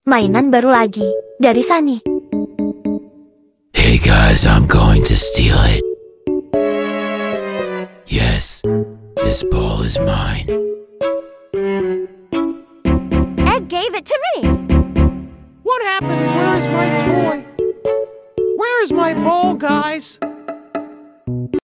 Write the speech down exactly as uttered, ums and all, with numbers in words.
Mainan baru lagi, dari Sunny. Hey guys, I'm going to steal it. Yes, this ball is mine. Egg gave it to me. What happened? Where is my toy? Where's my ball, guys?